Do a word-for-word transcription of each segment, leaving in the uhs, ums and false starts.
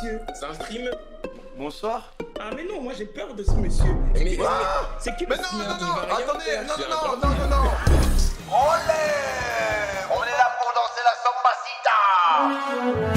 monsieur. C'est un stream. Bonsoir. Ah mais non, moi j'ai peur de ce monsieur. Mais, mais c'est qui Mais le non, sien? non, Il non, va rien attendez, faire. non, C'est non, un non, non, non, non. Olé! On est là pour danser la sambacita.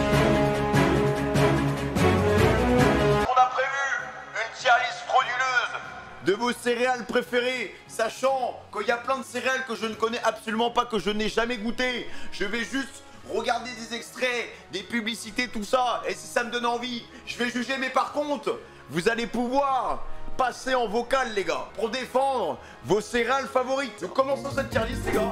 On a prévu une tier list frauduleuse de vos céréales préférées, sachant qu'il y a plein de céréales que je ne connais absolument pas, que je n'ai jamais goûté. Je vais juste regarder des extraits, des publicités, tout ça, et si ça me donne envie, je vais juger. Mais par contre, vous allez pouvoir passer en vocal, les gars, pour défendre vos céréales favorites. Donc commençons cette tier list, les gars.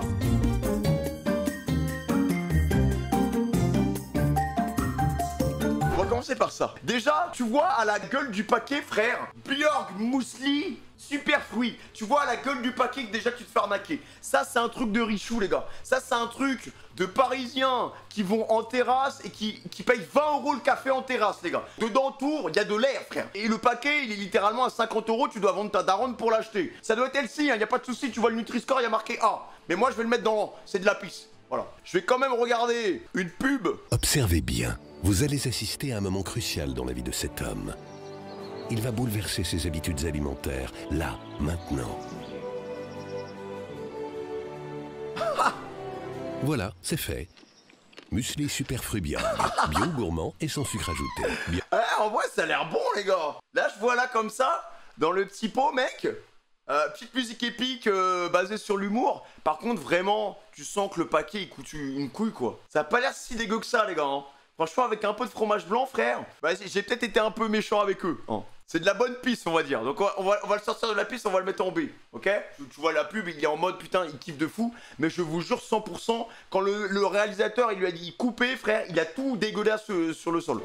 On va commencer par ça. Déjà, tu vois à la gueule du paquet, frère, Björk Muesli super fruit. Tu vois à la gueule du paquet que déjà tu te fais arnaquer. Ça, c'est un truc de richou, les gars. Ça, c'est un truc de Parisiens qui vont en terrasse et qui, qui payent vingt euros le café en terrasse, les gars. Dedans, tour, il y a de l'air, frère. Et le paquet, il est littéralement à cinquante euros. Tu dois vendre ta daronne pour l'acheter. Ça doit être elle-ci, il n'y a pas de souci. Tu vois le Nutri-Score, il y a marqué A. Mais moi, je vais le mettre dans... C'est de la pisse. Voilà. Je vais quand même regarder une pub. Observez bien. Vous allez assister à un moment crucial dans la vie de cet homme. Il va bouleverser ses habitudes alimentaires, là, maintenant. Voilà, c'est fait. Muesli super fruit Björk, bio gourmand et sans sucre ajouté. Bien... Eh, en vrai, ça a l'air bon, les gars. Là, je vois là comme ça, dans le petit pot, mec. Euh, petite musique épique euh, basée sur l'humour. Par contre, vraiment, tu sens que le paquet, il coûte une couille, quoi. Ça a pas l'air si dégueu que ça, les gars. Hein. Franchement, avec un peu de fromage blanc, frère, bah, j'ai peut-être été un peu méchant avec eux. Hein. C'est de la bonne piste, on va dire. Donc, on va, on, va, on va le sortir de la piste, on va le mettre en B. Ok? Tu vois la pub, il est en mode putain, il kiffe de fou. Mais je vous jure, cent pour cent, quand le, le réalisateur, il lui a dit couper, frère, il a tout dégueulasse sur, sur le sol.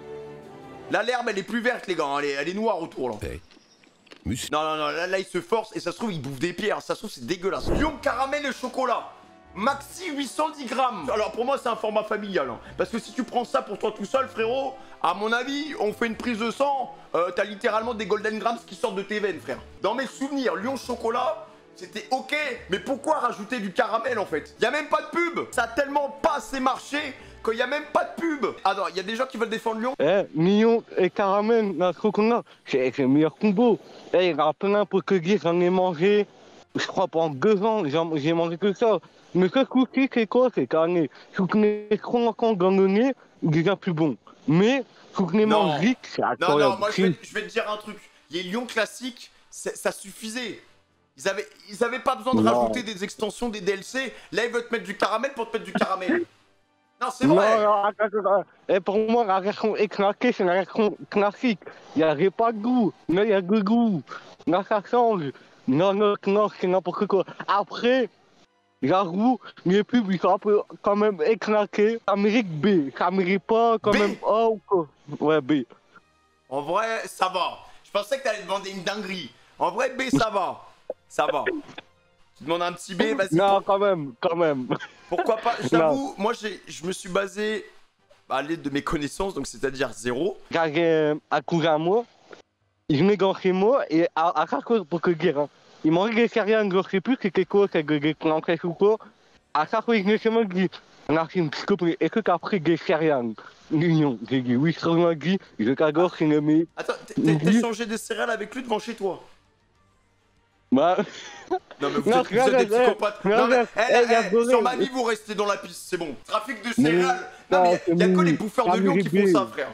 Là, l'herbe, elle est plus verte, les gars. Hein. Elle, est, elle est noire autour, là. Hey. Muesli. Non, non, non, là, là, il se force et ça se trouve, il bouffe des pierres. Ça se trouve, c'est dégueulasse. Lion caramel et chocolat. Maxi huit cent dix grammes. Alors pour moi c'est un format familial hein. Parce que si tu prends ça pour toi tout seul, frérot, à mon avis on fait une prise de sang, euh, t'as littéralement des golden grams qui sortent de tes veines, frère. Dans mes souvenirs, Lion chocolat c'était ok. Mais pourquoi rajouter du caramel en fait? Y a même pas de pub. Ça a tellement pas assez marché qu'il y a même pas de pub. Ah non, il y a des gens qui veulent défendre Lion. Eh, Lion et caramel, la chocolat, c'est le meilleur combo. Eh, il y en a plein pour que dire, j'en ai mangé. Je crois pendant deux ans, j'ai mangé que ça. Mais ce coup-ci, c'est quoi? C'est carré. Soutenez encore dans le nez, déjà plus bon. Mais soutenez magique, c'est incroyable. Non, non, moi je vais, je vais te dire un truc. Les Lions classiques, ça suffisait. Ils avaient, ils avaient pas besoin de non. rajouter des extensions, des D L C. Là, ils veulent te mettre du caramel pour te mettre du caramel. Non, c'est vrai. Non, non, et pour moi, la version éclatée, c'est la version classique. Il n'y avait pas de goût, mais il y a du goût. Là, ça change. Non, non, non, c'est n'importe quoi. Après, j'avoue, les pubs, ils sont un peu quand même éclatés. Ça mérite B. Ça mérite pas quand B. même A ou quoi. Ouais, B. En vrai, ça va. Je pensais que t'allais demander une dinguerie. En vrai, B, ça va. Ça va. Tu demandes un petit B, vas-y. Non, quand même, quand même. Pourquoi pas? J'avoue, moi, je me suis basé à l'aide de mes connaissances, donc c'est-à-dire zéro. J'avais un cousin à moi. Je mets dans chez moi et à chaque fois pour que dire. Hein. Il mangeait des céréales, je ne sais plus c'était quoi, c'est des planquettes ou quoi. À chaque fois, il venait chez moi, il dit, on a fait une petite coupe, et que t'as pris des céréales? Non, j'ai dit, oui, je m'a dit, je t'adore, c'est le meilleur. Attends, t'as changé de céréales avec lui devant chez toi? Bah. Non, mais vous non, êtes, vous êtes des psychopathes. Non, mais, eh, eh, eh, sur ma vie, vous restez dans la piste, c'est bon. Trafic de céréales. Mais, non, mais il y a que les bouffeurs de lions qui font ça, frère.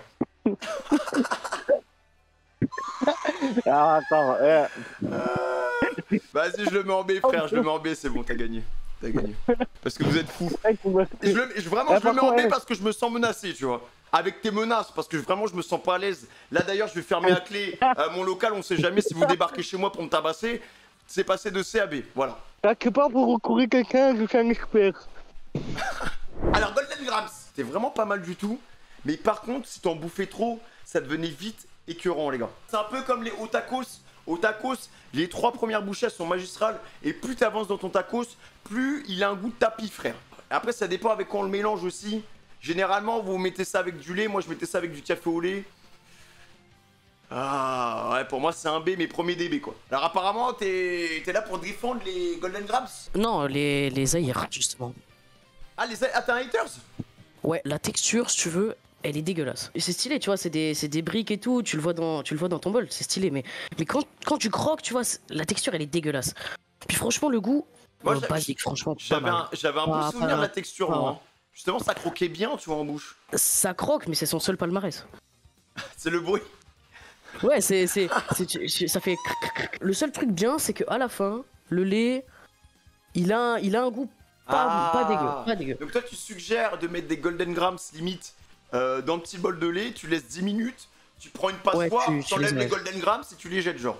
Ah, attends, eh. euh... Vas-y, je le mets en B, frère, je le mets en B, c'est bon, t'as gagné. T'as gagné. Parce que vous êtes fous. Je le, je, vraiment, je le mets en B parce que je me sens menacé, tu vois. Avec tes menaces, parce que vraiment, je me sens pas à l'aise. Là, d'ailleurs, je vais fermer à clé euh, mon local, on sait jamais si vous débarquez chez moi pour me tabasser. C'est passé de C à B, voilà. T'inquiète pas pour recourir quelqu'un, je suis un expert. Alors, Golden Grams, c'était vraiment pas mal du tout. Mais par contre, si t'en bouffais trop, ça devenait vite écœurant, les gars. C'est un peu comme les hauts tacos. Au tacos, les trois premières bouchées sont magistrales. Et plus tu avances dans ton tacos, plus il a un goût de tapis, frère. Après, ça dépend avec quoi on le mélange aussi. Généralement, vous mettez ça avec du lait. Moi, je mettais ça avec du café au lait. Ah, ouais, pour moi, c'est un B, mais premier D B, quoi. Alors, apparemment, t'es là pour défendre les Golden Grams? Non, les, les aïrs, justement. Ah, les aïrs. Ah, t'es un haters? Ouais, la texture, si tu veux, elle est dégueulasse. Et c'est stylé, tu vois, c'est des, c'est des briques et tout, tu le vois dans, tu le vois dans ton bol, c'est stylé. Mais, mais quand, quand tu croques, tu vois, la texture, elle est dégueulasse. Puis franchement, le goût, Moi, euh, basique, franchement, j'avais un, j'avais un Pas- bon souvenir pas- de la texture, pas- moi. hein. Justement, ça croquait bien, tu vois, en bouche. ça croque, mais c'est son seul palmarès. C'est le bruit. Ouais, c'est, c'est, c'est- c'est- ça fait. cric, cric, cric. Le seul truc bien, c'est que à la fin, le lait, il a, il a un goût pas, Ah. pas dégueu, pas dégueu. Donc toi, tu suggères de mettre des Golden Grams limite euh, dans le petit bol de lait, tu laisses dix minutes, tu prends une passoire, Ouais, tu- tu tu enlèves les les mets. Golden Grams et tu les jettes, genre.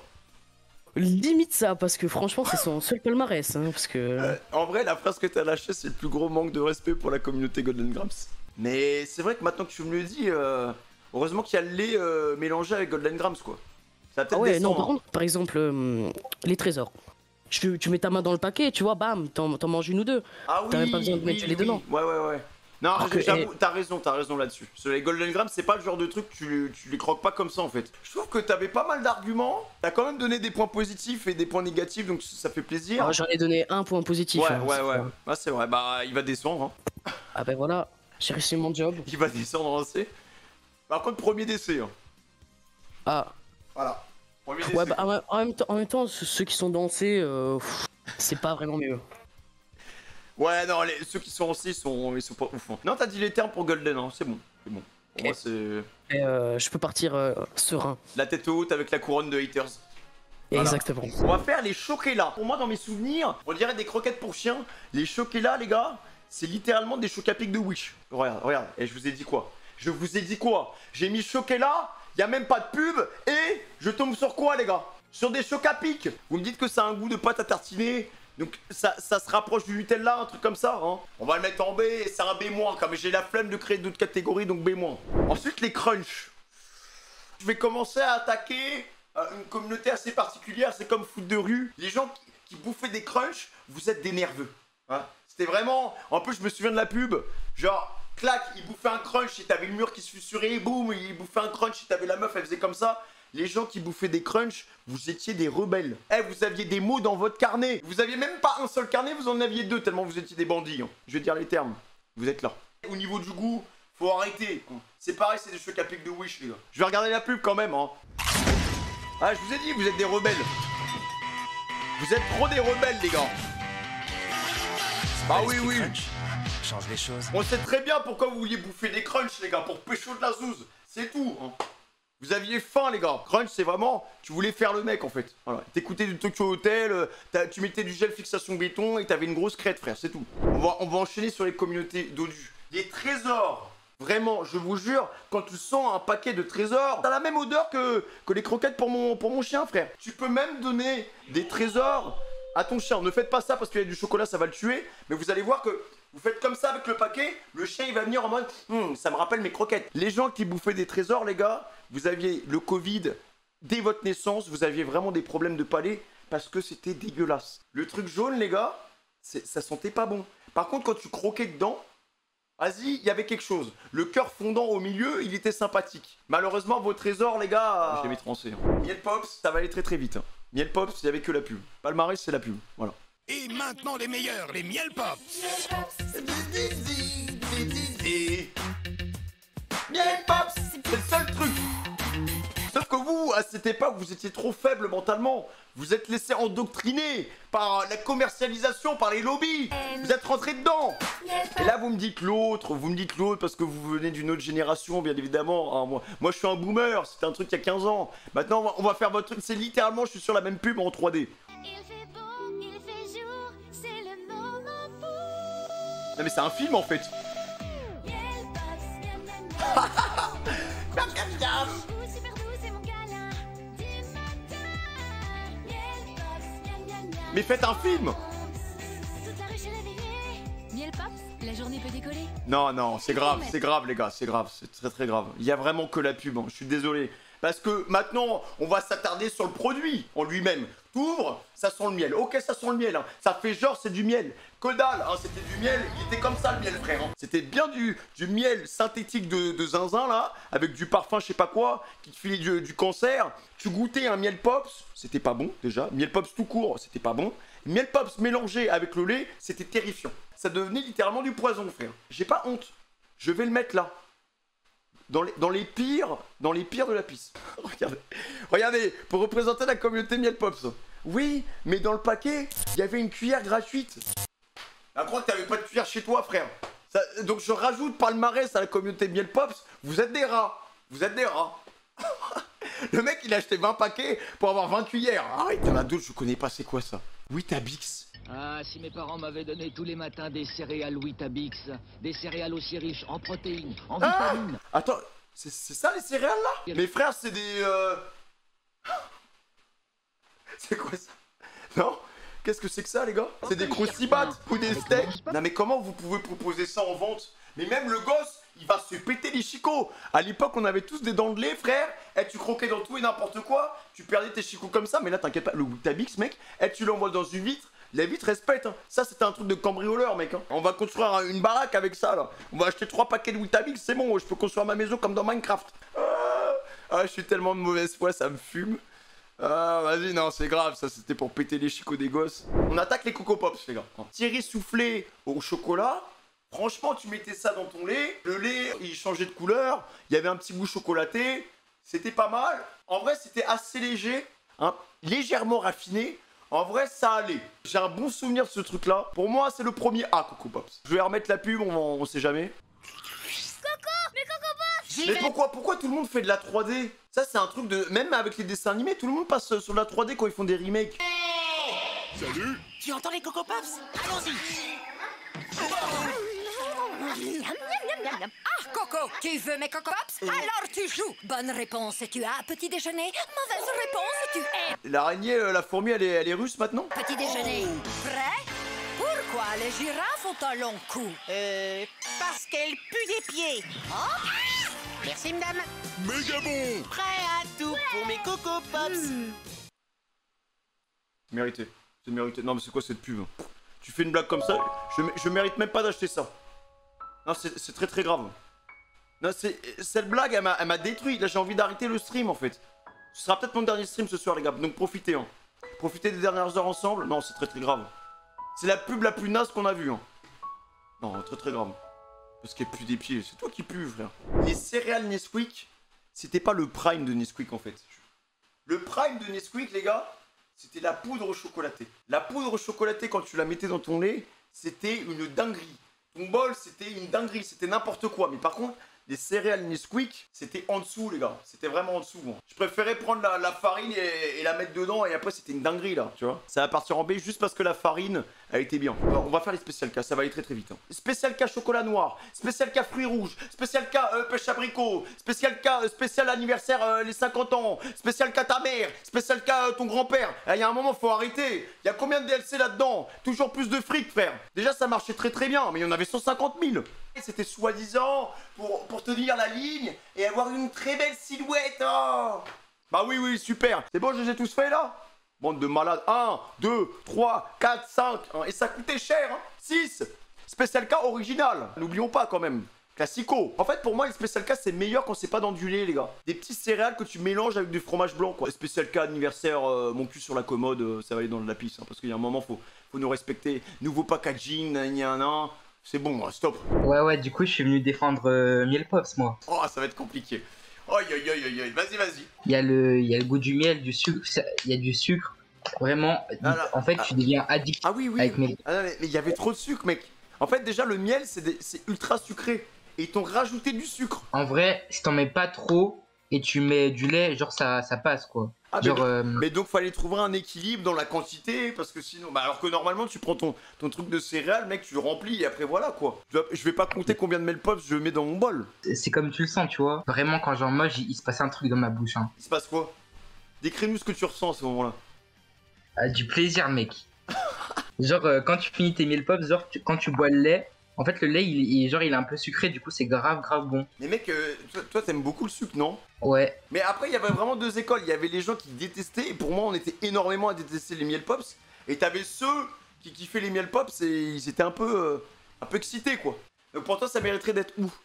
Limite ça, parce que franchement, c'est son seul palmarès, hein, parce que. Euh, en vrai, la phrase que t'as lâchée, c'est le plus gros manque de respect pour la communauté Golden Grams. Mais c'est vrai que maintenant que tu me le dis, euh, heureusement qu'il y a le lait euh, mélangé avec Golden Grams, quoi. Ça va peut-être Ah ouais, non, descendre, par hein. contre, par exemple, euh, les trésors. Tu, tu mets ta main dans le paquet, tu vois, bam, t'en, t'en manges une ou deux. Ah oui, T'as même pas besoin de oui, mettre les oui. dedans. Ouais, ouais, ouais. Non, Alors que- j'avoue, t'as raison, t'as raison là-dessus. Parce que les Golden Grams, c'est pas le genre de truc, tu, tu les croques pas comme ça en fait. Je trouve que t'avais pas mal d'arguments, t'as quand même donné des points positifs et des points négatifs, donc ça fait plaisir. Alors, j'en ai donné un point positif. ouais, hein, ouais, c'est ouais. pas- Ah, c'est vrai, bah il va descendre, hein. Ah ben voilà, j'ai réussi mon job. Il va descendre en C. Par contre, premier décès, hein. Ah, Voilà. Premier décès. ouais, bah, en, même- en même temps, en même temps, ceux ceux qui sont dansés, euh, pff, c'est pas vraiment mieux. Ouais, non, les- ceux qui sont en C, ils sont, ils sont pas ouf. hein. Non, t'as dit les termes pour Golden, hein. C'est bon, c'est bon. Pour Ok. moi, c'est Et, euh, je peux partir euh, serein. la tête haute avec la couronne de haters. Voilà. Exactement. On va faire les choquelas. Pour moi, dans mes souvenirs, on dirait des croquettes pour chiens. Les choquelas, les gars, c'est littéralement des chocs à pic de Wish. Regarde, regarde. Et je vous ai dit quoi? Je vous ai dit quoi? J'ai mis choquelas, y a même pas de pub, et je tombe sur quoi, les gars? Sur des chocs à pic. Vous me dites que ça a un goût de pâte à tartiner. Donc ça, ça se rapproche du Nutella, un truc comme ça, hein. On va le mettre en B, et c'est un B-, comme j'ai la flemme de créer d'autres catégories, donc B-. Ensuite, les crunchs. Je vais commencer à attaquer euh, une communauté assez particulière, c'est comme foot de rue. Les gens qui, qui bouffaient des crunchs, vous êtes des nerveux. Hein. C'était vraiment... En plus, je me souviens de la pub, genre, clac, il bouffait un crunch et t'avais le mur qui se fissurait, boum, il bouffait un crunch et t'avais la meuf, elle faisait comme ça. Les gens qui bouffaient des crunchs, vous étiez des rebelles. Eh, vous aviez des mots dans votre carnet. Vous aviez même pas un seul carnet, vous en aviez deux, tellement vous étiez des bandits. Hein. Je vais dire les termes. Vous êtes là. Au niveau du goût, faut arrêter. C'est pareil, c'est des chocs à pic de Wish, les gars. Je vais regarder la pub quand même, hein. Ah, je vous ai dit, vous êtes des rebelles. Vous êtes trop des rebelles, les gars. Bah oui, oui. Change les choses. On sait très bien pourquoi vous vouliez bouffer des crunchs, les gars, pour pécho de la zouze. C'est tout, hein. Vous aviez faim, les gars. Crunch, c'est vraiment... Tu voulais faire le mec, en fait. Voilà. T'écoutais du Tokyo Hotel, euh, tu mettais du gel fixation béton et t'avais une grosse crête, frère. C'est tout. On va, on va enchaîner sur les communautés dodus. Les trésors. Vraiment, je vous jure, quand tu sens un paquet de trésors, t'as la même odeur que, que les croquettes pour mon, pour mon chien, frère. Tu peux même donner des trésors à ton chien. Ne faites pas ça parce qu'il y a du chocolat, ça va le tuer. Mais vous allez voir que... Vous faites comme ça avec le paquet, le chien il va venir en mode hm, ça me rappelle mes croquettes. Les gens qui bouffaient des trésors, les gars, vous aviez le Covid dès votre naissance, vous aviez vraiment des problèmes de palais parce que c'était dégueulasse. Le truc jaune, les gars, ça sentait pas bon. Par contre, quand tu croquais dedans, vas-y, il y avait quelque chose. Le cœur fondant au milieu, il était sympathique. Malheureusement, vos trésors, les gars, je les mettrai en C. Miel Pops, ça va aller très très vite. Hein. Miel Pops, il y avait que la pub. Palmarès, c'est la pub. Voilà. Et maintenant les meilleurs, les miel pops. Miel Pops, c'est le seul truc. Sauf que vous, à cette époque, vous étiez trop faible mentalement. Vous êtes laissé endoctriner par la commercialisation, par les lobbies. Vous êtes rentré dedans. Et là, vous me dites l'autre, vous me dites l'autre parce que vous venez d'une autre génération, bien évidemment. Hein, moi, moi, je suis un boomer, c'était un truc il y a quinze ans. Maintenant, on va, on va faire votre truc. C'est littéralement, je suis sur la même pub en trois D. Non mais c'est un film en fait. Mais faites un film. Miel Pops, la journée peut décoller. Non non, c'est grave, c'est grave les gars, c'est grave, c'est très très grave. Il y a vraiment que la pub, hein. Je suis désolé. Parce que maintenant, on va s'attarder sur le produit en lui-même. T'ouvres, ça sent le miel. Ok, ça sent le miel. Hein. Ça fait genre, c'est du miel. Que dalle, hein. C'était du miel. Il était comme ça le miel, frère. Hein. C'était bien du, du miel synthétique de, de zinzin, là, avec du parfum, je sais pas quoi, qui te filait du, du cancer. Tu goûtais un miel pops, c'était pas bon déjà. Miel pops tout court, c'était pas bon. Miel pops mélangé avec le lait, c'était terrifiant. Ça devenait littéralement du poison, frère. J'ai pas honte. Je vais le mettre là. dans les, dans les pires, dans les pires de la piste. Regardez, regardez, pour représenter la communauté Miel Pops. Oui, mais dans le paquet, il y avait une cuillère gratuite. Je crois que t'avais pas de cuillère chez toi, frère. Ça, donc je rajoute palmarès à la communauté Miel Pops. Vous êtes des rats. Vous êtes des rats. Le mec, il a acheté vingt paquets pour avoir vingt cuillères. Arrête, il y en a d'autres, je connais pas, c'est quoi ça? Weetabix. Ah, si mes parents m'avaient donné tous les matins des céréales Weetabix, des céréales aussi riches en protéines, en ah vitamines. Attends, c'est ça les céréales là? Mes frères, c'est des... Euh... C'est quoi ça? Non? Qu'est-ce que c'est que ça les gars? C'est des croustibat ou des steaks? Non mais comment vous pouvez proposer ça en vente? Mais même le gosse, il va se péter les chicots. À l'époque, on avait tous des dents de lait, frère. Et tu croquais dans tout et n'importe quoi. Tu perdais tes chicots comme ça. Mais là, t'inquiète pas, le Weetabix, mec, et tu l'envoies dans une vitre. La vitre respecte. Hein. Ça, c'était un truc de cambrioleur, mec. Hein. On va construire une baraque avec ça, là. On va acheter trois paquets de Weetabix, c'est bon. Je peux construire ma maison comme dans Minecraft. Ah, ah je suis tellement de mauvaise foi, ça me fume. Ah, vas-y, non, c'est grave, ça c'était pour péter les chicots des gosses. On attaque les Coco Pops, les gars. Thierry soufflé au chocolat. Franchement, tu mettais ça dans ton lait. Le lait, il changeait de couleur. Il y avait un petit goût chocolaté. C'était pas mal. En vrai, c'était assez léger. Hein, légèrement raffiné. En vrai, ça allait. J'ai un bon souvenir de ce truc-là. Pour moi, c'est le premier A, Coco Pops. Je vais remettre la pub, on, on sait jamais. Coco, mais Coco Pops. Mais pourquoi, pourquoi tout le monde fait de la trois D? Ça, c'est un truc de... Même avec les dessins animés, tout le monde passe sur la trois D quand ils font des remakes. Hey salut. Tu entends les Coco Pops? Allons-y. Ah, Coco, tu veux mes Coco Pops? euh... Alors tu joues. Bonne réponse et tu as petit déjeuner. Mauvaise réponse et tu es... L'araignée, la fourmi, elle est, elle est russe maintenant? Petit déjeuner. Prêt? Pourquoi les girafes ont un long cou? Euh... Parce qu'elles puent des pieds. Oh. Merci, madame. Méga bon. Prêt à tout pour mes Coco Pops. Mmh. Mérité. C'est mérité. Non, mais c'est quoi cette pub? Tu fais une blague comme ça, je, je mérite même pas d'acheter ça. Non, c'est très très grave. Non, cette blague, elle m'a détruit. Là, j'ai envie d'arrêter le stream, en fait. Ce sera peut-être mon dernier stream ce soir, les gars. Donc, profitez, hein. Profitez des dernières heures ensemble. Non, c'est très très grave. C'est la pub la plus naze qu'on a vue, hein. Non, très très grave. Parce qu'elle pue des pieds. C'est toi qui pue, frère. Les céréales Nesquik, c'était pas le prime de Nesquik, en fait. Le prime de Nesquik, les gars, c'était la poudre chocolatée. La poudre chocolatée, quand tu la mettais dans ton lait, c'était une dinguerie. Ton bol, c'était une dinguerie, c'était n'importe quoi. Mais par contre, les céréales Nesquik, c'était en dessous, les gars. C'était vraiment en dessous. Hein. Je préférais prendre la, la farine et, et la mettre dedans. Et après, c'était une dinguerie, là, tu vois. Ça va partir en B juste parce que la farine, elle était bien. Alors, on va faire les spécial cas, ça va aller très très vite. Hein. Spécial cas chocolat noir, spécial cas fruits rouges, spécial cas euh, pêche abricot, spécial cas euh, spécial anniversaire euh, les cinquante ans, spécial cas ta mère, spécial cas euh, ton grand-père. Il y a un moment, faut arrêter. Il y a combien de D L C là-dedans? Toujours plus de fric, frère. Déjà, ça marchait très très bien, mais il y en avait cent cinquante mille. C'était soi-disant pour, pour tenir la ligne et avoir une très belle silhouette. Oh bah oui, oui, super. C'est bon, je les ai tous faits là? Bande de malades. un, deux, trois, quatre, cinq. Hein, et ça coûtait cher. Hein. six. Spécial cas original. N'oublions pas quand même. Classico. En fait, pour moi, le spécial cas, c'est meilleur quand c'est pas dans du lait, les gars. Des petits céréales que tu mélanges avec du fromage blanc, quoi. Spécial cas anniversaire, euh, mon cul sur la commode, euh, ça va aller dans la pisse. Hein, parce qu'il y a un moment, faut, faut nous respecter. Nouveau packaging, nan, nan, nan. C'est bon, stop. Ouais, ouais, du coup, je suis venu défendre euh, Miel Pops, moi. Oh, ça va être compliqué. Aïe, aïe, aïe, aïe, aïe. Vas-y, vas-y. Il y a le, il y a le goût du miel, du sucre. Il y a du sucre. Vraiment, ah, là, en fait, ah, tu deviens addict. Ah oui, oui. Avec Miel. Ah, mais il y avait trop de sucre, mec. En fait, déjà, le miel, c'est ultra sucré. Et ils t'ont rajouté du sucre. En vrai, si t'en mets pas trop et tu mets du lait, genre, ça, ça passe, quoi. Ah, genre, mais, donc, euh... mais donc fallait trouver un équilibre dans la quantité parce que sinon, bah alors que normalement tu prends ton, ton truc de céréales, mec, tu le remplis et après voilà quoi. Je, dois, je vais pas compter combien de Miel Pops je mets dans mon bol. C'est comme tu le sens, tu vois. Vraiment quand j'en mange, il, il se passe un truc dans ma bouche. Hein. Il se passe quoi? Décris-nous ce que tu ressens à ce moment-là. Ah, du plaisir, mec. Genre euh, quand tu finis tes Miel Pops, genre tu, quand tu bois le lait. En fait, le lait, il, il, genre, il est un peu sucré, du coup, c'est grave, grave bon. Mais mec, euh, toi, t'aimes beaucoup le sucre, non? Ouais. Mais après, il y avait vraiment deux écoles. Il y avait les gens qui détestaient, et pour moi, on était énormément à détester les Miel Pops. Et t'avais ceux qui kiffaient les Miel Pops, et ils étaient un peu, euh, un peu excités, quoi. Donc pour toi, ça mériterait d'être où?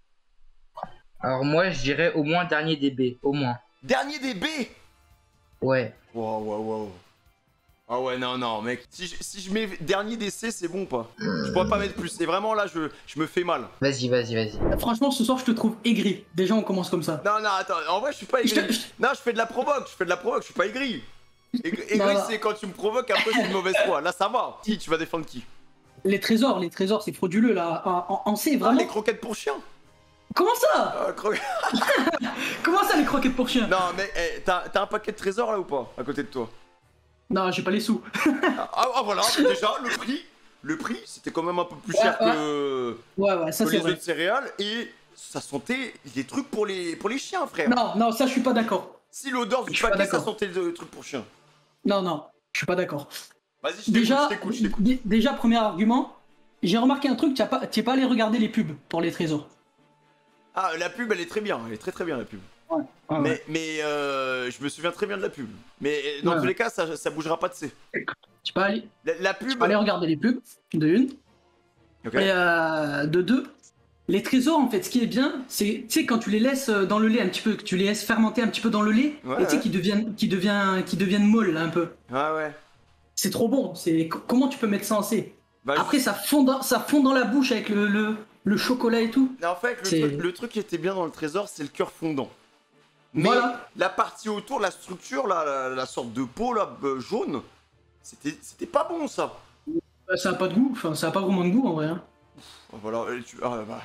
Alors moi, je dirais au moins dernier D B, au moins. Dernier D B? Ouais. Waouh, waouh, waouh. Ah ouais, non, non, mec. Si je, si je mets dernier décès, c'est bon ou pas? Je pourrais pas mettre plus. Et vraiment, là, je, je me fais mal. Vas-y, vas-y, vas-y. Franchement, ce soir, je te trouve aigri. Déjà, on commence comme ça. Non, non, attends. En vrai, je suis pas aigri. Je te... Non, je fais de la provoque. Je fais de la provoque. Je suis pas aigri. Aigri, aigri c'est quand tu me provoques, après, c'est une mauvaise foi. Là, ça va. Qui tu vas défendre qui? Les trésors, les trésors, c'est frauduleux, là. En, en, en C, vraiment. Ah, les croquettes pour chiens. Comment ça euh, cro... Comment ça, les croquettes pour chiens? Non, mais hey, t'as un paquet de trésors, là, ou pas? À côté de toi? Non, j'ai pas les sous. ah, ah, voilà, déjà, le prix, le prix, c'était quand même un peu plus cher ouais, ouais. que, ouais, ouais, ça, que les vrai. autres céréales, et ça sentait des trucs pour les, pour les chiens, frère. Non, non, ça, je suis pas d'accord. Si l'odeur du paquet, ça sentait le truc pour chien. Non, non, je suis pas d'accord. Vas-y, je déjà, t'écoute, je t'écoute. Déjà, premier argument, j'ai remarqué un truc, tu n'es pas, pas allé regarder les pubs pour les trésors. Ah, la pub, elle est très bien, elle est très très bien, la pub. Ouais, ouais, mais ouais. mais euh, je me souviens très bien de la pub. Mais dans ouais, tous ouais. les cas, ça, ça bougera pas de C. Tu peux aller, la, la pub... tu peux aller regarder les pubs, de une. Okay. Et euh, de deux, les trésors, en fait, ce qui est bien, c'est, tu sais, quand tu les laisses dans le lait un petit peu, que tu les laisses fermenter un petit peu dans le lait, ouais, et tu sais, ouais. qu'ils deviennent, qu'ils deviennent, qu'ils deviennent molles, là, un peu. Ouais, ouais. C'est trop bon. C'est comment tu peux mettre ça en C? Bah, après, je... ça fond, dans, ça fond dans la bouche avec le, le, le chocolat et tout. En fait, le truc, le truc qui était bien dans le trésor, c'est le cœur fondant. Mais voilà. La partie autour, la structure, là, la, la sorte de peau là, euh, jaune, c'était, c'était pas bon ça. Bah, ça a pas de goût, enfin ça a pas vraiment de goût en vrai. Hein. Voilà, tu... ah, bah.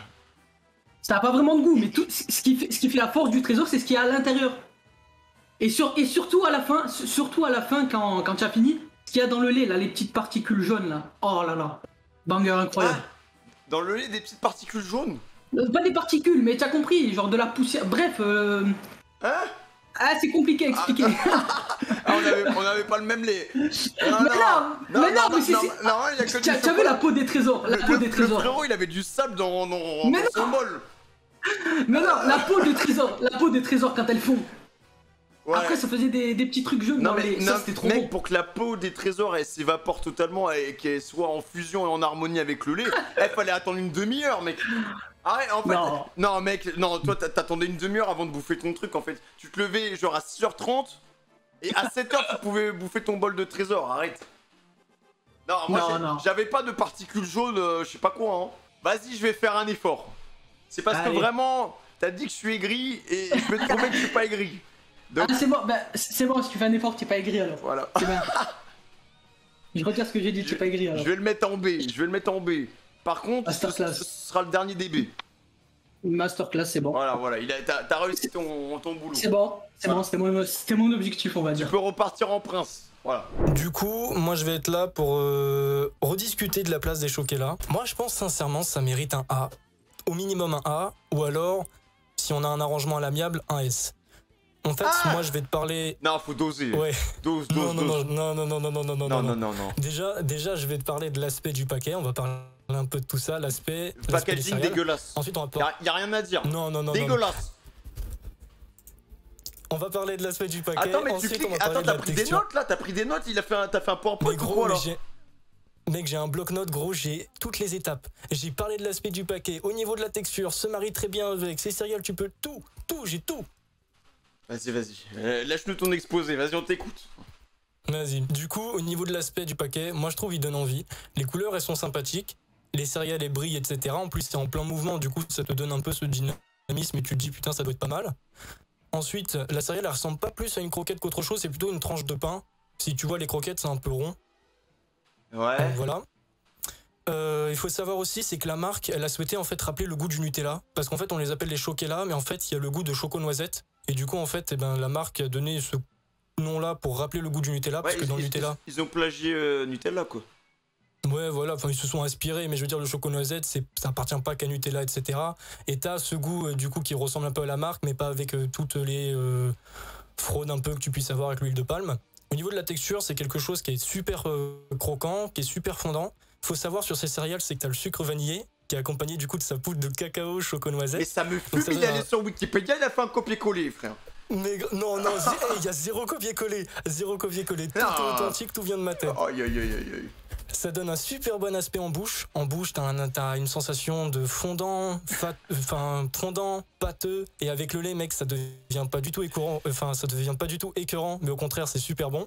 Ça a pas vraiment de goût, mais tout ce qui fait, ce qui fait la force du trésor, c'est ce qu'il y a à l'intérieur. Et, sur, et surtout à la fin, surtout à la fin quand, quand tu as fini, ce qu'il y a dans le lait, là, les petites particules jaunes là. Oh là là, banger incroyable. Ah, dans le lait, des petites particules jaunes? euh, Pas des particules, mais tu as compris, genre de la poussière. Bref. Euh... Hein? Ah, c'est compliqué à expliquer. Ah, on, avait, on avait pas le même lait. Non, mais non, non, mais non, mais c'est. Tu as vu la peau des trésors, la le, peau le, des trésors. Le frérot, il avait du sable dans, dans, mais dans non. son bol. Mais non, la peau des trésors, la peau des trésors quand elles font. Ouais. Après, ça faisait des, des petits trucs jaunes non, dans mais, les. Non, ça, c'était trop mec, bon. pour que la peau des trésors elle s'évapore totalement et qu'elle soit en fusion et en harmonie avec le lait, il fallait attendre une demi-heure, mec. Arrête, en fait. Non, non mec, non, toi t'attendais une demi-heure avant de bouffer ton truc en fait. Tu te levais genre à six heures trente et à sept heures tu pouvais bouffer ton bol de trésor, arrête. Non, moi j'avais pas de particules jaunes, euh, je sais pas quoi, hein. Vas-y, je vais faire un effort. C'est parce Allez. que vraiment, t'as dit que je suis aigri et je vais te prouver que je suis pas aigri. Donc... Ah, c'est bon, bah, c'est bon, si tu fais un effort, t'es pas aigri alors. Voilà. Bien. Je retire ce que j'ai dit, t'es pas aigri alors. Je vais le mettre en B, je vais le mettre en B. Par contre, ce, ce sera le dernier D B. Masterclass, c'est bon. Voilà, voilà, t'as réussi ton, ton boulot. C'est bon, c'est voilà. bon, c'était mon, mon objectif, on va dire. Tu peux repartir en prince. Voilà. Du coup, moi je vais être là pour euh, rediscuter de la place des Choquelas. Moi je pense sincèrement ça mérite un A. Au minimum un A, ou alors, si on a un arrangement à l'amiable, un S. En fait, ah moi je vais te parler. Non, faut doser. Ouais. Dose, dose, non, dose. Non, non, non, non, non, non, non, non, non, non, non. Déjà, déjà, je vais te parler de l'aspect du paquet. On va parler un peu de tout ça, l'aspect. Le packaging dégueulasse. Ensuite, on va parler. Y, y a rien à dire. Non, non, non. Dégueulasse. On va parler de l'aspect du paquet. Attends, mais Ensuite, tu cliques. on va Attends, t'as pris texture. des notes là. T'as pris des notes. Il a fait, un... t'as fait un PowerPoint gros, ou quoi là? Mec, j'ai un bloc-notes, gros, j'ai toutes les étapes. J'ai parlé de l'aspect du paquet, au niveau de la texture, se marie très bien avec, ces céréales, tu peux tout, tout, j'ai tout. Vas-y, vas-y, euh, lâche-nous ton exposé, vas-y, on t'écoute. Vas-y. Du coup, au niveau de l'aspect du paquet, moi je trouve il donne envie. Les couleurs, elles sont sympathiques, les céréales, elles brillent, et cetera. En plus, c'est en plein mouvement, du coup, ça te donne un peu ce dynamisme et tu te dis, putain, ça doit être pas mal. Ensuite, la céréale, elle ressemble pas plus à une croquette qu'autre chose, c'est plutôt une tranche de pain. Si tu vois les croquettes, c'est un peu rond. Ouais. Donc, voilà. Euh, il faut savoir aussi, c'est que la marque, elle a souhaité en fait rappeler le goût du Nutella, parce qu'en fait, on les appelle les Choquelas, mais en fait, il y a le goût de choco-noisette. Et du coup, en fait, eh ben, la marque a donné ce nom-là pour rappeler le goût du Nutella, parce ouais, que dans ils, le Nutella... Ils, ils ont plagié euh, Nutella, quoi. Ouais, voilà, enfin, ils se sont inspirés, mais je veux dire, le choco-noisette, ça appartient pas qu'à Nutella, et cetera. Et t'as ce goût, euh, du coup, qui ressemble un peu à la marque, mais pas avec euh, toutes les euh, fraudes un peu que tu puisses avoir avec l'huile de palme. Au niveau de la texture, c'est quelque chose qui est super euh, croquant, qui est super fondant. Faut savoir sur ces céréales, c'est que t'as le sucre vanillé, qui est accompagné du coup de sa poudre de cacao choco-noisette. Mais ça me fume, il est allé un... sur Wikipédia, il a fait un copier-coller, frère. Mais non, non, il y a zéro copier-coller, zéro copier-coller, tout est authentique, tout vient de ma tête. Aïe, aïe, aïe, aïe. Ça donne un super bon aspect en bouche. En bouche, t'as, un, t'as une sensation de fondant, fat, enfin fondant, pâteux, et avec le lait, mec, ça devient pas du tout écœurant. Enfin, ça devient pas du tout écœurant, mais au contraire, c'est super bon.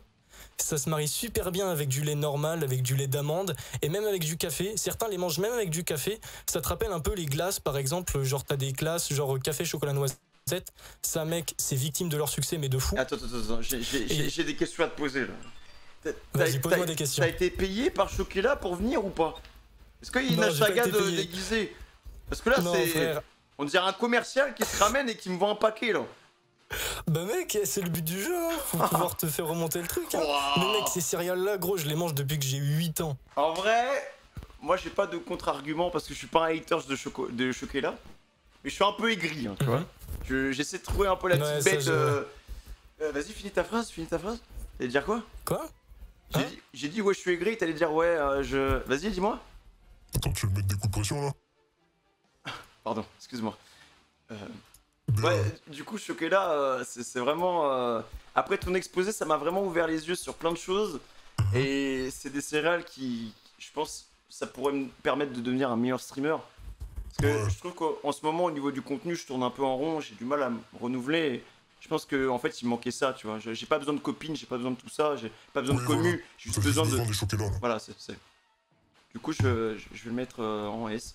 Ça se marie super bien avec du lait normal, avec du lait d'amande et même avec du café. Certains les mangent même avec du café. Ça te rappelle un peu les glaces, par exemple. Genre, t'as des glaces, genre café, chocolat, noisette. Ça, mec, c'est victime de leur succès, mais de fou. Attends, attends, attends, j'ai et... des questions à te poser là. Vas-y, pose-moi des questions. T'as été payé par Chocolat pour venir ou pas? Est-ce qu'il y a une saga de déguisé? Parce que là, c'est. On dirait un commercial qui se ramène et qui me vend un paquet là. Bah mec, c'est le but du jeu, hein. Faut pouvoir te faire remonter le truc. Hein. Wow. Mais mec, ces céréales là, gros, je les mange depuis que j'ai huit ans. En vrai, moi j'ai pas de contre-argument parce que je suis pas un hater de, choco de Chocolat. Mais je suis un peu aigri, hein, tu mm-hmm. vois. J'essaie de trouver un peu la petite ouais, bête. Euh... Euh, Vas-y, finis ta phrase, finis ta phrase. T'allais dire quoi? Quoi? J'ai hein dit, dit ouais, je suis aigri, t'allais dire ouais, euh, je. Vas-y, dis-moi. Attends, tu veux mettre des coups de pression là? Pardon, excuse-moi. Euh... Ouais, du coup, Chocolat, euh, c'est vraiment... Euh... Après ton exposé, ça m'a vraiment ouvert les yeux sur plein de choses. Et c'est des céréales qui, je pense, ça pourrait me permettre de devenir un meilleur streamer. Parce que je trouve qu'en ce moment, au niveau du contenu, je tourne un peu en rond, j'ai du mal à me renouveler. Et je pense qu'en en fait, il me manquait ça, tu vois. J'ai pas besoin de copines, j'ai pas besoin de tout ça, j'ai pas besoin oui, de commu, voilà. J'ai juste besoin, besoin de... des chocolats, là. Voilà, c'est... Du coup, je, je, je vais le mettre euh, en S.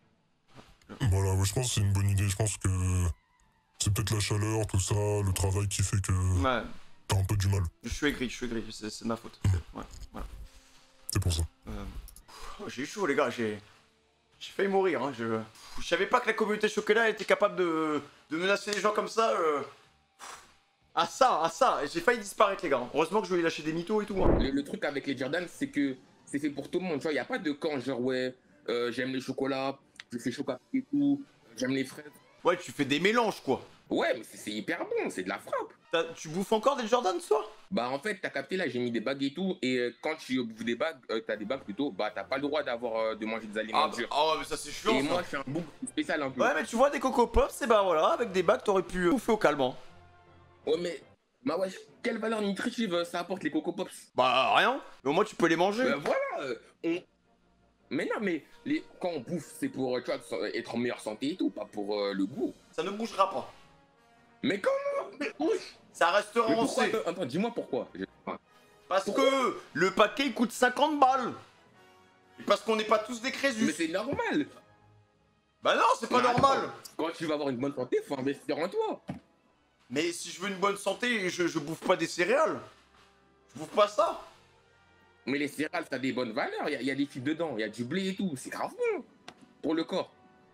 Voilà, ouais, je pense que c'est une bonne idée, je pense que... C'est peut-être la chaleur, tout ça, le travail qui fait que ouais. T'as un peu du mal. Je suis aigri, je suis aigri, c'est ma faute. Mmh. Ouais, voilà. C'est pour ça. Euh... Oh, j'ai eu chaud les gars, j'ai j'ai failli mourir. Hein. Je... je savais pas que la communauté Chocolat était capable de, de menacer les gens comme ça. Euh... Ah ça, ah ça, j'ai failli disparaître les gars. Heureusement que je vais lâcher des mythos et tout. Hein. Le, le truc avec les Jordan, c'est que c'est fait pour tout le monde. Tu vois, y a pas de camp genre ouais, euh, j'aime les chocolats, je fais chocolat et tout, j'aime les fraises. Ouais, tu fais des mélanges quoi. Ouais, mais c'est hyper bon, c'est de la frappe. Tu bouffes encore des Jordan ce soir? Bah en fait, t'as capté là, j'ai mis des bagues et tout, et euh, quand tu bouffes des bagues, euh, t'as des bagues plutôt, bah t'as pas le droit d'avoir euh, de manger des aliments ah, durs. Ah ouais, mais ça c'est chiant. Et ça. moi, je suis un bouc spécial un peu. Ouais, mais tu vois des Coco Pops, et bah voilà, avec des bagues, t'aurais pu bouffer au calme. Hein. Ouais, mais bah ouais, quelle valeur nutritive ça apporte les Coco Pops? Bah rien, mais au moins tu peux les manger. Bah voilà, euh, on... Mais non, mais les... quand on bouffe, c'est pour tu vois, être en meilleure santé et tout, pas pour euh, le goût. Ça ne bougera pas. Mais comment? Mais oui. Ça restera en C. Attends, dis-moi pourquoi. Parce pourquoi que le paquet il coûte cinquante balles. Et parce qu'on n'est pas tous des crésus. Mais c'est normal. Bah non, c'est pas normal. Attends, quand tu vas avoir une bonne santé, faut investir en toi. Mais si je veux une bonne santé, je, je bouffe pas des céréales. Je bouffe pas ça. Mais les céréales, ça a des bonnes valeurs. Il y, y a des fibres dedans, il y a du blé et tout. C'est grave bon pour le corps.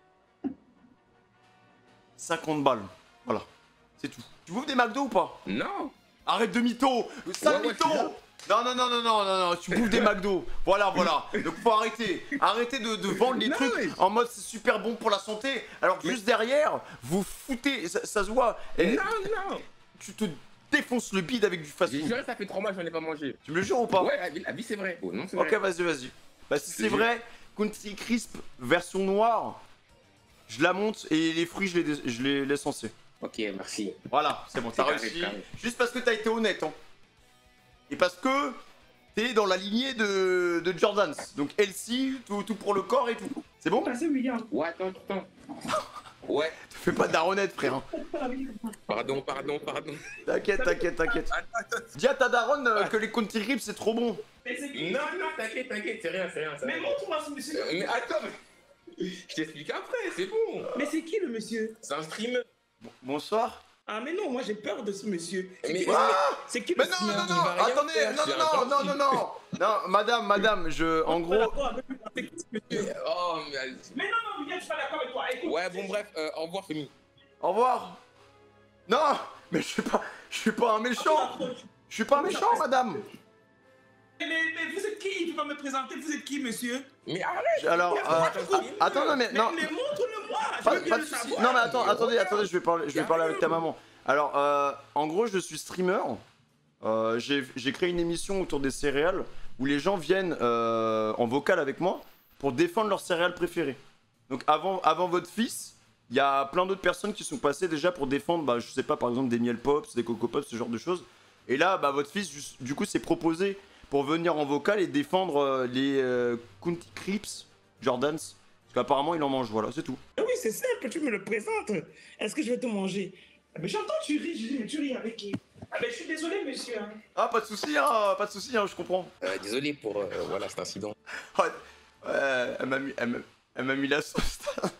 cinquante balles. Voilà. C'est tout. Tu bouffes des McDo ou pas? Non. Arrête de mytho. Sale ouais, mytho. Ouais, non, non, non, non, non, non, non, tu bouffes des McDo. Voilà, voilà. Donc faut arrêter. Arrêtez de, de vendre les non, trucs mais... en mode c'est super bon pour la santé. Alors que mais... juste derrière, vous foutez, ça, ça se voit. Et non, non. Tu te défonces le bide avec du fast-food. J'ai juré, ça fait trois mois que j'en ai pas mangé. Tu me le jures ou pas? Ouais, la vie, la vie c'est vrai. Oh, non, ok, vas-y, vas-y. Bah si c'est vrai, Country Crisp version noire, je la monte et les fruits je les, je les laisse en C. Ok, merci. Voilà, c'est bon, t'as réussi. Carré. Juste parce que t'as été honnête, hein. Et parce que t'es dans la lignée de, de Jordans. Donc healthy, tout, tout pour le corps et tout. C'est bon? C'est William. Ouais, attends, attends. Ouais. Tu fais pas d'aronnette, frère. Pardon, pardon, pardon. T'inquiète, t'inquiète, t'inquiète. Dis à ta daronne euh, que les Country Crisp c'est trop bon. Mais c'est qui? Non, non, t'inquiète, t'inquiète, c'est rien, c'est rien. Mais montre-moi ce monsieur. Euh, mais attends, je t'explique après, c'est bon. Mais c'est qui le monsieur? C'est un streamer. Bonsoir. Ah mais non, moi j'ai peur de ce monsieur. C'est qui, ah c'est qui mais non, non, non, attendez, non, non, non, non, non, non, non, madame, madame, je, en gros... Oh, mais... Mais non, non, William, je suis pas d'accord avec toi. Écoute, ouais, bon, bref, euh, au revoir, Femi. Au revoir. Non, mais je suis pas, je suis pas un méchant. Je suis pas un méchant, madame. Mais, mais vous êtes qui? Il peut pas me présenter, vous êtes qui, monsieur? Mais arrête. Alors, euh, attends, non, mais, non. Mais, mais montre-le-moi, je pas, veux bien pas le de savoir. Non, mais attends, attendez, attendez, je vais parler, je vais parler avec ta maman. Alors, euh, en gros, je suis streamer. Euh, j'ai créé une émission autour des céréales où les gens viennent euh, en vocal avec moi pour défendre leurs céréales préférées. Donc, avant, avant votre fils, il y a plein d'autres personnes qui sont passées déjà pour défendre, bah, je sais pas, par exemple, des miel pops, des coco pops, ce genre de choses. Et là, bah, votre fils, du coup, s'est proposé pour venir en vocal et défendre euh, les euh, Country Crisp Jordans. Parce qu'apparemment, il en mange, voilà, c'est tout. Oui, c'est simple, tu me le présentes. Est-ce que je vais te manger? Mais j'entends, tu ris, je dis, mais tu ris avec qui? Ah ben je suis désolé monsieur. Hein. Ah pas de soucis, hein, pas de soucis, hein, je comprends. Euh, désolé pour euh, voilà cet incident. Ouais, ouais elle m'a mis, elle m'a, elle m'a mis la sauce.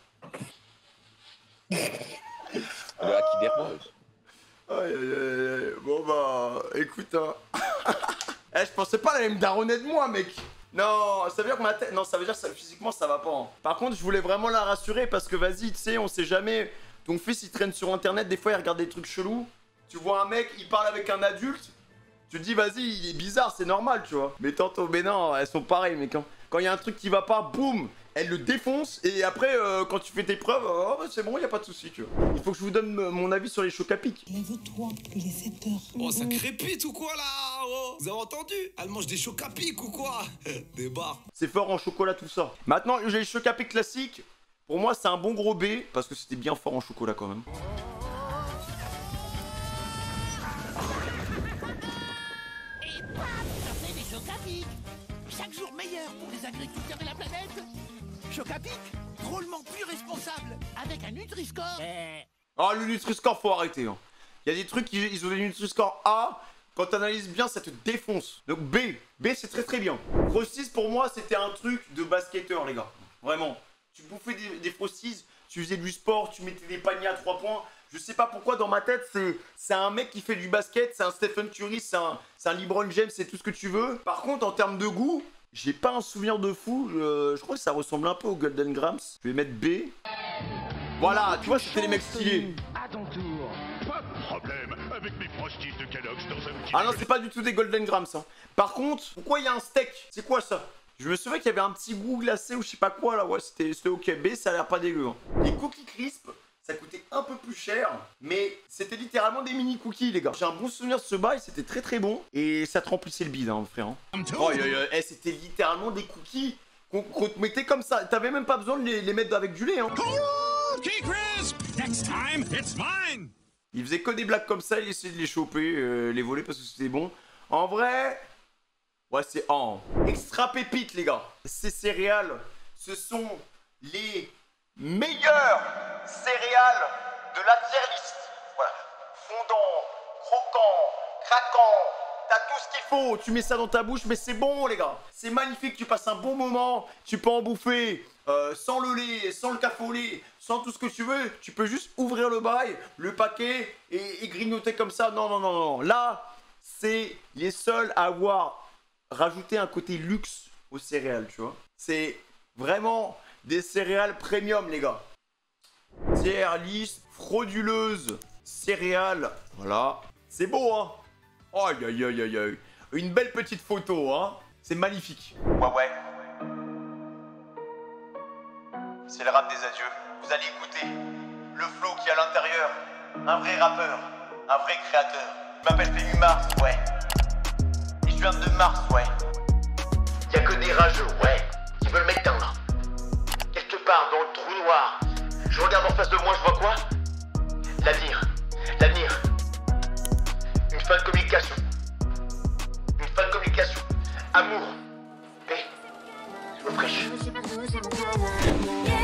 Voilà qui dérange. Aïe aïe aïe, bon bah, écoute hein. Eh, je pensais pas la même daronnet de moi mec. Non, ça veut dire que ma tête, non ça veut dire que ça, physiquement ça va pas. Hein. Par contre je voulais vraiment la rassurer parce que vas-y, tu sais, on sait jamais. Ton fils il traîne sur internet, des fois il regarde des trucs chelous. Tu vois un mec, il parle avec un adulte. Tu te dis vas-y, il est bizarre, c'est normal tu vois. Mais tantôt, mais non, elles sont pareilles mais quand quand il y a un truc qui va pas, boum, elle le défonce. Et après euh, quand tu fais tes preuves, oh, bah, c'est bon, y a pas de souci tu vois. Il faut que je vous donne mon avis sur les chocs à pic. Lève-toi, il est sept heures. Oh ça crépite ou quoi là? Oh, vous avez entendu? Elle mange des chocs à pic ou quoi? Des barres. C'est fort en chocolat tout ça. Maintenant j'ai les chocs à pic classiques. Pour moi c'est un bon gros B parce que c'était bien fort en chocolat quand même. Chaque jour meilleur pour les agriculteurs et la planète. Choc à pic, drôlement plus responsable, avec un Nutri-Score. Ah, le Nutri-Score, faut arrêter. Hein. Il y a des trucs, ils, ils ont des Nutri-Score A. Quand t'analyses bien, ça te défonce. Donc B, B c'est très très bien. Frosties pour moi, c'était un truc de basketteur, les gars. Vraiment. Tu bouffais des, des Frosties, tu faisais du sport, tu mettais des paniers à trois points. Je sais pas pourquoi dans ma tête c'est c'est un mec qui fait du basket, c'est un Stephen Curry, c'est un, un LeBron James, c'est tout ce que tu veux. Par contre en termes de goût, j'ai pas un souvenir de fou, je, je crois que ça ressemble un peu au Golden Grams. Je vais mettre B. Voilà, tu vois c'était les mecs stylés. À ton tour. Pas de problème avec mes Frosties de Kellogg's dans un petit... Ah non c'est pas du tout des Golden Grams hein. Par contre, pourquoi il y a un steak? C'est quoi ça? Je me souviens qu'il y avait un petit goût glacé ou je sais pas quoi là, ouais c'était ok. B ça a l'air pas dégueu hein. Les cookies crisp, ça coûtait un peu plus cher, mais c'était littéralement des mini cookies les gars. J'ai un bon souvenir de ce bail, c'était très très bon. Et ça te remplissait le bide hein frère. Hein. Oh, eh, c'était littéralement des cookies qu'on qu te mettait comme ça. T'avais même pas besoin de les, les mettre avec du lait hein. Cookie crisp! Next time, it's mine! Il faisait que des blagues comme ça, il essayait de les choper, euh, les voler parce que c'était bon. En vrai, ouais c'est en extra pépite les gars. Ces céréales, ce sont les meilleures céréales de la tier list. Voilà. Fondant, croquant, craquant. T'as tout ce qu'il faut. Tu mets ça dans ta bouche, mais c'est bon, les gars. C'est magnifique. Tu passes un bon moment. Tu peux en bouffer euh, sans le lait, sans le café au lait, sans tout ce que tu veux. Tu peux juste ouvrir le bail, le paquet et, et grignoter comme ça. Non, non, non, non. Là, c'est les seuls à avoir rajouté un côté luxe aux céréales, tu vois. C'est vraiment des céréales premium, les gars. Tier list, frauduleuse, céréales. Voilà. C'est beau, hein. Aïe, aïe, aïe, aïe, aïe. Une belle petite photo, hein. C'est magnifique. Ouais, ouais. C'est le rap des adieux. Vous allez écouter le flow qui est à l'intérieur. Un vrai rappeur, un vrai créateur. Je m'appelle Fému Mars, ouais. Et je viens de Mars, ouais. Y'a que des rageux, ouais, qui veulent m'éteindre. Quelque part dans le trou noir, je regarde en face de moi, je vois quoi? L'avenir. L'avenir. Une fin de communication. Une fin de communication. Amour. Paix. Je me fraîche.